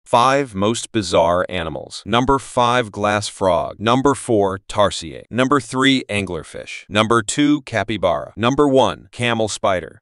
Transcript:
5 most bizarre animals. Number 5, glass frog. Number 4, tarsier. Number 3, anglerfish. Number 2, capybara. Number 1, camel spider.